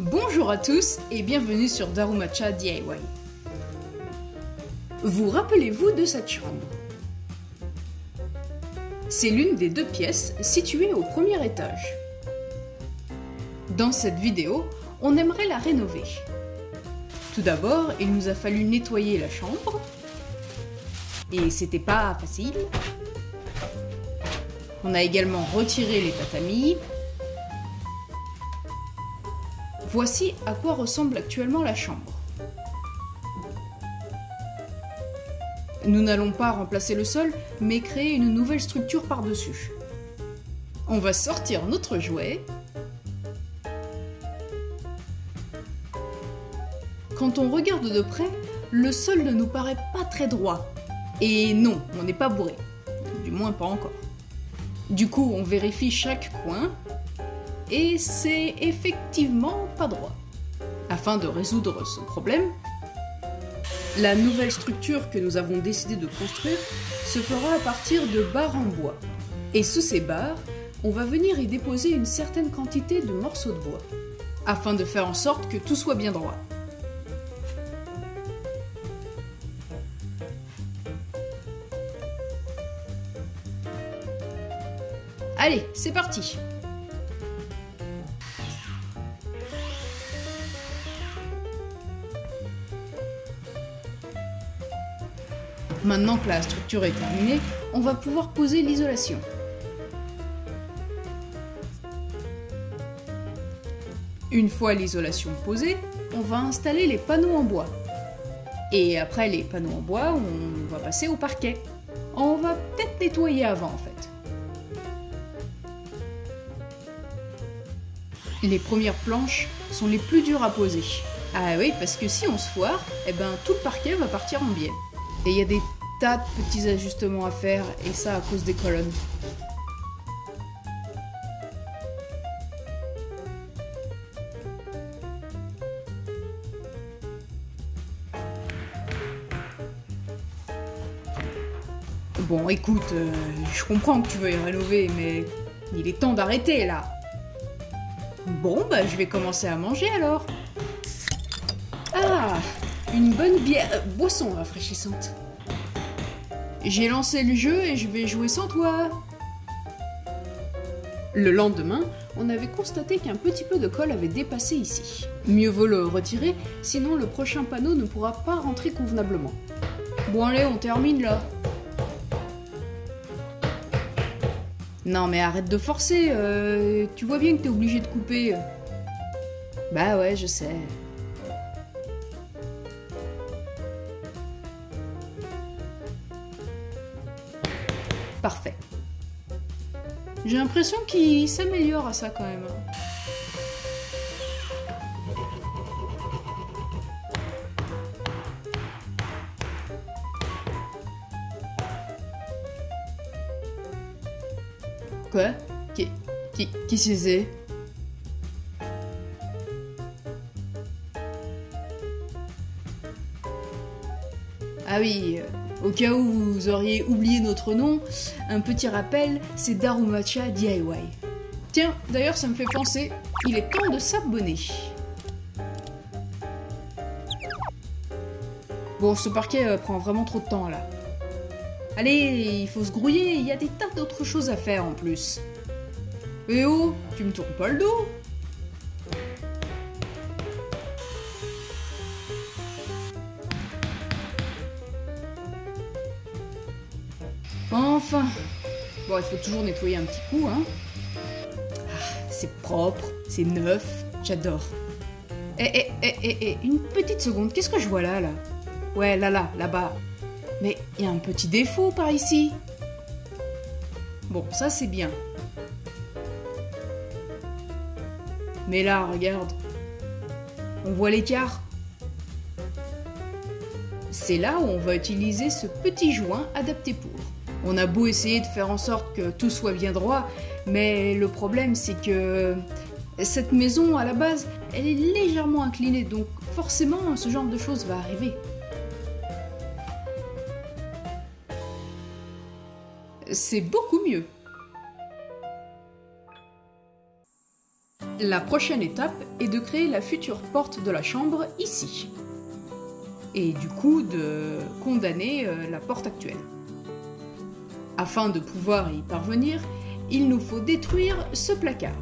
Bonjour à tous et bienvenue sur Darumaccha DIY. Vous rappelez-vous de cette chambre? C'est l'une des deux pièces situées au premier étage. Dans cette vidéo, on aimerait la rénover. Tout d'abord, il nous a fallu nettoyer la chambre. Et c'était pas facile. On a également retiré les tatamis. Voici à quoi ressemble actuellement la chambre. Nous n'allons pas remplacer le sol, mais créer une nouvelle structure par-dessus. On va sortir notre jouet. Quand on regarde de près, le sol ne nous paraît pas très droit. Et non, on n'est pas bourré. Du moins pas encore. Du coup, on vérifie chaque coin. Et c'est effectivement pas droit. Afin de résoudre ce problème, la nouvelle structure que nous avons décidé de construire se fera à partir de barres en bois. Et sous ces barres, on va venir y déposer une certaine quantité de morceaux de bois, afin de faire en sorte que tout soit bien droit. Allez, c'est parti! Maintenant que la structure est terminée, on va pouvoir poser l'isolation. Une fois l'isolation posée, on va installer les panneaux en bois. Et après les panneaux en bois, on va passer au parquet. On va peut-être nettoyer avant en fait. Les premières planches sont les plus dures à poser. Ah oui, parce que si on se foire, eh ben tout le parquet va partir en biais. Et il y a des tas de petits ajustements à faire, et ça à cause des colonnes. Bon, écoute, je comprends que tu veuilles rénover, mais il est temps d'arrêter là. Bon, bah je vais commencer à manger alors. Ah, une bonne bière, boisson rafraîchissante. J'ai lancé le jeu et je vais jouer sans toi. Le lendemain, on avait constaté qu'un petit peu de colle avait dépassé ici. Mieux vaut le retirer, sinon le prochain panneau ne pourra pas rentrer convenablement. Bon allez, on termine là. Non mais arrête de forcer, tu vois bien que t'es obligé de couper. Bah ouais, je sais. Parfait. J'ai l'impression qu'il s'améliore à ça quand même. Quoi? Qui c'est? Ah oui, au cas où vous auriez oublié notre nom, un petit rappel, c'est Darumaccha DIY. Tiens, d'ailleurs ça me fait penser, il est temps de s'abonner. Bon, ce parquet prend vraiment trop de temps là. Allez, il faut se grouiller, il y a des tas d'autres choses à faire en plus. Eh oh, tu me tournes pas le dos? Enfin. Bon, il faut toujours nettoyer un petit coup, hein. Ah, c'est propre, c'est neuf, j'adore. Une petite seconde, qu'est-ce que je vois là? Ouais, là-bas. Mais il y a un petit défaut par ici. Bon, ça c'est bien. Mais là, regarde. On voit l'écart. C'est là où on va utiliser ce petit joint adapté pour. On a beau essayer de faire en sorte que tout soit bien droit, mais le problème c'est que cette maison à la base, elle est légèrement inclinée, donc forcément ce genre de choses va arriver. C'est beaucoup mieux. La prochaine étape est de créer la future porte de la chambre ici. Et du coup de condamner la porte actuelle. Afin de pouvoir y parvenir, il nous faut détruire ce placard.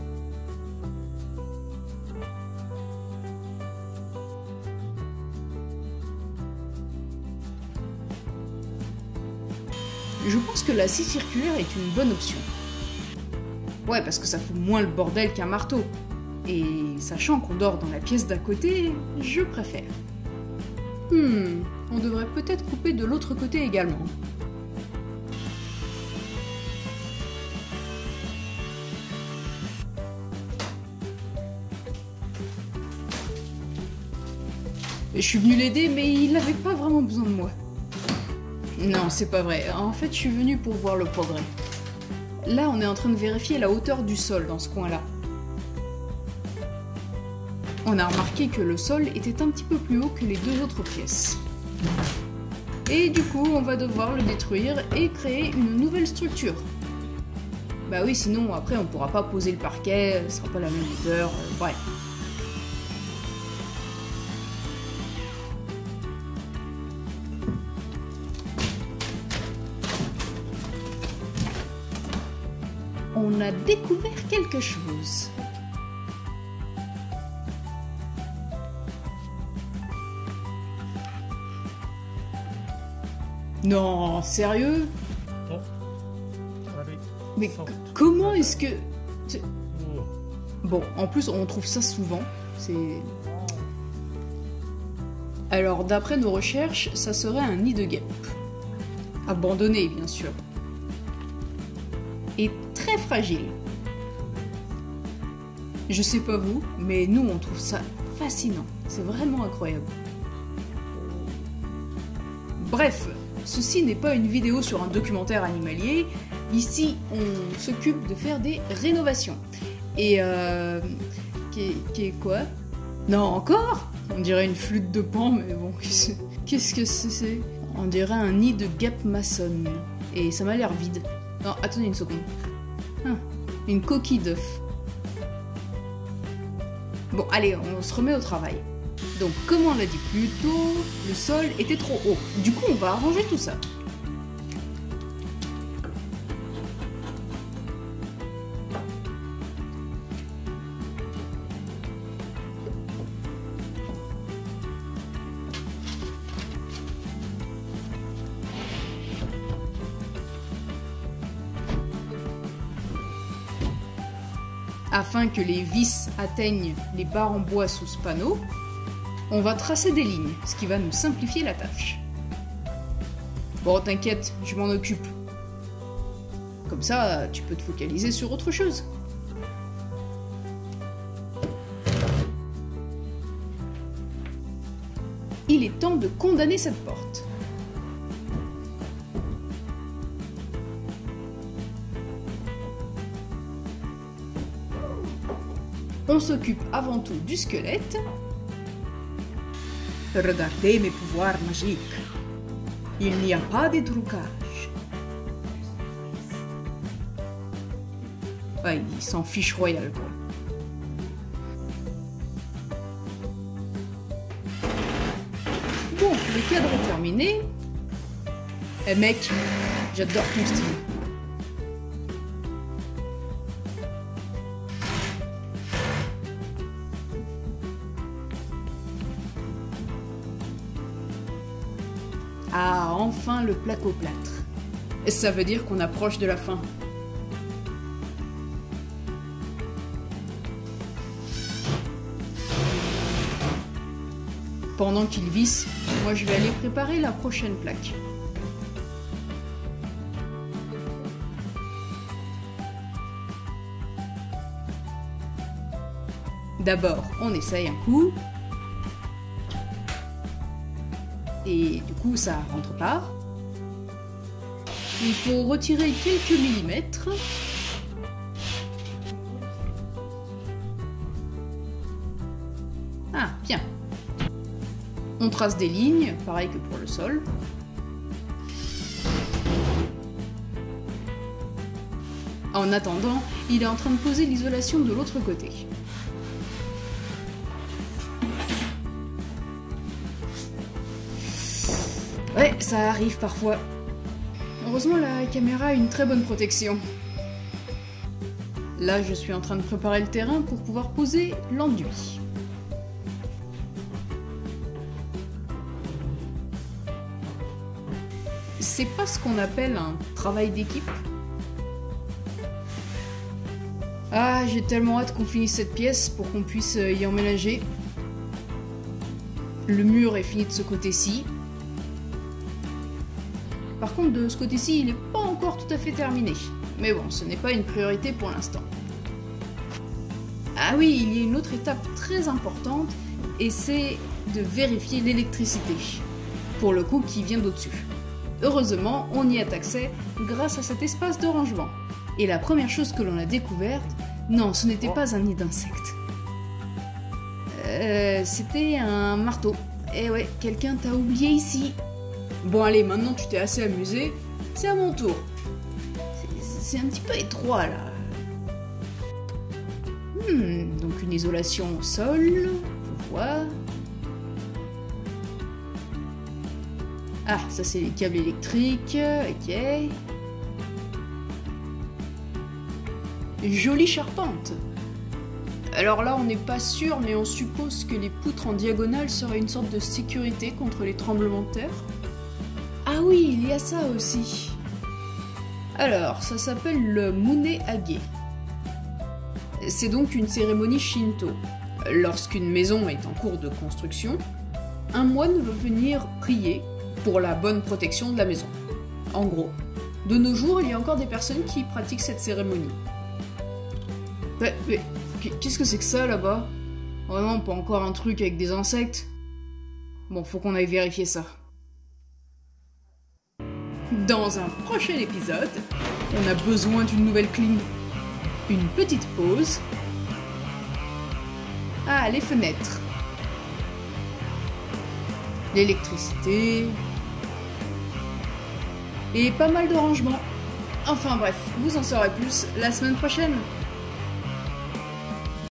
Je pense que la scie circulaire est une bonne option. Ouais, parce que ça fout moins le bordel qu'un marteau. Et sachant qu'on dort dans la pièce d'à côté, je préfère. On devrait peut-être couper de l'autre côté également. Je suis venue l'aider, mais il n'avait pas vraiment besoin de moi. Non, c'est pas vrai. En fait, je suis venue pour voir le progrès. Là, on est en train de vérifier la hauteur du sol dans ce coin-là. On a remarqué que le sol était un petit peu plus haut que les deux autres pièces. Et du coup, on va devoir le détruire et créer une nouvelle structure. Bah oui, sinon, après, on pourra pas poser le parquet, ce sera pas la même hauteur, bref. On a découvert quelque chose. Non, sérieux? Mais comment est-ce que... Bon, en plus, on trouve ça souvent. Alors, d'après nos recherches, ça serait un nid de guêpe. Abandonné, bien sûr. Et très fragile. Je sais pas vous, mais nous, on trouve ça fascinant. C'est vraiment incroyable. Bref, ceci n'est pas une vidéo sur un documentaire animalier. Ici, on s'occupe de faire des rénovations. Et quoi? Non, encore? On dirait une flûte de Pan, mais bon, qu'est-ce que c'est? On dirait un nid de guêpe maçonne. Et ça m'a l'air vide. Non, attendez une seconde. Ah, une coquille d'œuf. Bon, allez, on se remet au travail. Donc, comme on l'a dit plus tôt, le sol était trop haut. Du coup, on va arranger tout ça. Afin que les vis atteignent les barres en bois sous ce panneau, on va tracer des lignes, ce qui va nous simplifier la tâche. Bon, t'inquiète, je m'en occupe. Comme ça, tu peux te focaliser sur autre chose. Il est temps de condamner cette porte. On s'occupe avant tout du squelette. Regardez mes pouvoirs magiques. Il n'y a pas de trucage. Ouais, il s'en fiche royal, quoi. Bon, le cadre est terminé. Eh mec, j'adore ton style. Ah, enfin le placo-plâtre. Ça veut dire qu'on approche de la fin. Pendant qu'il visse, moi je vais aller préparer la prochaine plaque. D'abord, on essaye un coup. Et du coup, ça rentre pas. Il faut retirer quelques millimètres. Ah, bien. On trace des lignes, pareil que pour le sol. En attendant, il est en train de poser l'isolation de l'autre côté. Ouais, ça arrive parfois. Heureusement, la caméra a une très bonne protection. Là, je suis en train de préparer le terrain pour pouvoir poser l'enduit. C'est pas ce qu'on appelle un travail d'équipe. Ah, j'ai tellement hâte qu'on finisse cette pièce pour qu'on puisse y emménager. Le mur est fini de ce côté-ci. Par contre, de ce côté-ci, il n'est pas encore tout à fait terminé. Mais bon, ce n'est pas une priorité pour l'instant. Ah oui, il y a une autre étape très importante, et c'est de vérifier l'électricité. Pour le coup, qui vient d'au-dessus. Heureusement, on y a accès grâce à cet espace de rangement. Et la première chose que l'on a découverte, non, ce n'était pas un nid d'insectes. C'était un marteau. Eh ouais, quelqu'un t'a oublié ici. Bon allez, maintenant tu t'es assez amusé, c'est à mon tour. C'est un petit peu étroit là. Donc une isolation au sol, je vois. Ah, ça c'est les câbles électriques, ok. Jolie charpente. Alors là, on n'est pas sûr, mais on suppose que les poutres en diagonale seraient une sorte de sécurité contre les tremblements de terre. Ah oui, il y a ça aussi. Alors, ça s'appelle le Mune-age. C'est donc une cérémonie shinto. Lorsqu'une maison est en cours de construction, un moine veut venir prier pour la bonne protection de la maison. En gros, de nos jours, il y a encore des personnes qui pratiquent cette cérémonie. Mais qu'est-ce que c'est que ça là-bas? Vraiment pas encore un truc avec des insectes? Bon, faut qu'on aille vérifier ça. Dans un prochain épisode, on a besoin d'une nouvelle clim. Une petite pause. Ah, les fenêtres. L'électricité. Et pas mal de rangements. Enfin bref, vous en saurez plus la semaine prochaine.